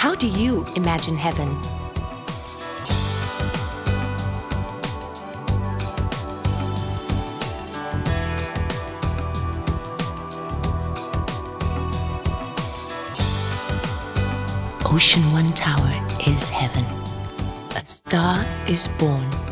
How do you imagine heaven? Ocean 1 Tower is heaven. A star is born.